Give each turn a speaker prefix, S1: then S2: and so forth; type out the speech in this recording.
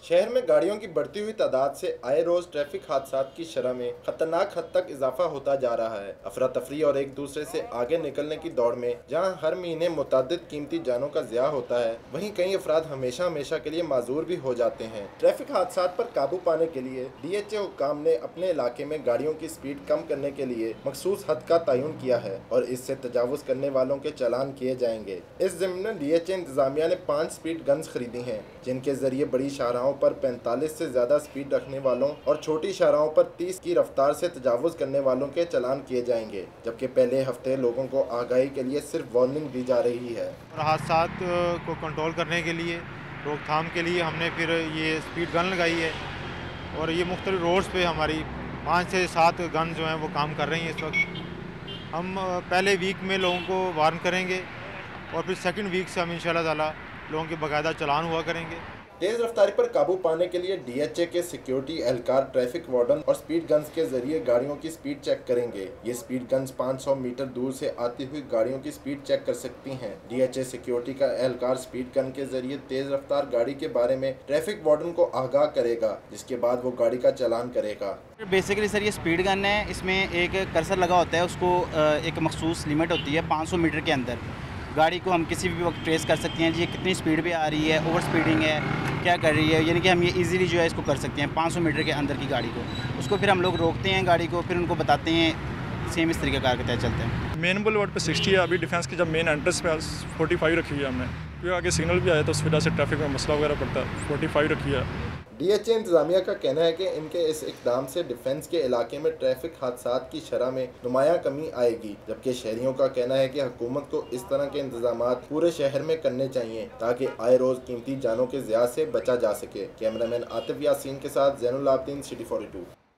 S1: शहर में गाड़ियों की बढ़ती हुई तादाद से आए रोज ट्रैफिक हादसात की शरह में खतरनाक हद तक इजाफा होता जा रहा है। अफरा तफरी और एक दूसरे से आगे निकलने की दौड़ में जहां हर महीने मुतअद्दिद कीमती जानों का ज़िया होता है, वहीं कई अफराद हमेशा हमेशा के लिए माजूर भी हो जाते हैं। ट्रैफिक हादसात पर काबू पाने के लिए DHA हुक्काम ने अपने इलाके में गाड़ियों की स्पीड कम करने के लिए मखसूस हद का तयन किया है और इससे तजावुज करने वालों के चालान किए जाएंगे। इस ज़िम्न में DHA इंतजामिया ने 5 स्पीड गन्स खरीदी हैं, जिनके जरिए बड़ी शाहराहों पर 45 से ज्यादा स्पीड रखने वालों और छोटी शाहराहों पर 30 की रफ्तार से तजावुज करने वालों के चालान किए जाएंगे, जबकि पहले हफ्ते लोगों को आगाही के लिए सिर्फ वार्निंग दी जा रही है।
S2: हादसात को कंट्रोल करने के लिए, रोकथाम के लिए हमने फिर ये स्पीड गन लगाई है और ये मुख्तलिफ रोड्स पे हमारी 5 से 7 गन जो हैं वो काम कर रही हैं इस वक्त। हम पहले वीक में लोगों को वार्न करेंगे और फिर सेकंड वीक से हम इंशाल्लाह ताला लोगों के बाकायदा चालान हुआ करेंगे।
S1: तेज रफ्तारी पर काबू पाने के लिए DHA के सिक्योरिटी एहलकार ट्रैफिक वार्डन और स्पीड गन्स के जरिए गाड़ियों की स्पीड चेक करेंगे। ये स्पीड गन्स 500 मीटर दूर से आती हुई गाड़ियों की स्पीड चेक कर सकती हैं। DHA सिक्योरिटी का एहलकार स्पीड गन के जरिए तेज रफ्तार गाड़ी के बारे में ट्रैफिक वार्डन को आगाह करेगा, जिसके बाद वो गाड़ी का चालान करेगा।
S3: बेसिकली सर ये स्पीड गन है, इसमें एक कर्सर लगा होता है, उसको एक मखसूस लिमिट होती है 500 मीटर के अंदर गाड़ी को हम किसी भी वक्त ट्रेस कर सकते हैं जी, ये कितनी स्पीड पे आ रही है, ओवर स्पीडिंग है, क्या कर रही है, यानी कि हम ये इजीली जो है इसको कर सकते हैं 500 मीटर के अंदर की गाड़ी को। उसको फिर हम लोग रोकते हैं गाड़ी को, फिर उनको बताते हैं, सेम इस तरीके कार के तहत चलते हैं।
S4: मेन बुलवार्ड पे 60 है, अभी डिफेंस की जब मेन एंट्रेंस पे 45 रखी है हमने, क्योंकि आगे सिग्नल भी आया तो उस वजह से ट्रैफिक में मसला वगैरह पड़ता है, 45 रखी है।
S1: DHA इंतजामिया का कहना है कि इनके इस इकदाम से डिफेंस के इलाके में ट्रैफिक हादसात की शरह में नुमाया कमी आएगी, जबकि शहरियों का कहना है कि हुकूमत को इस तरह के इंतजामात पूरे शहर में करने चाहिए ताकि आए रोज कीमती जानों के ज़िया से बचा जा सके। कैमरामैन आतिफ यासीन के साथ ज़ैनुल आबदीन, सिटी 42।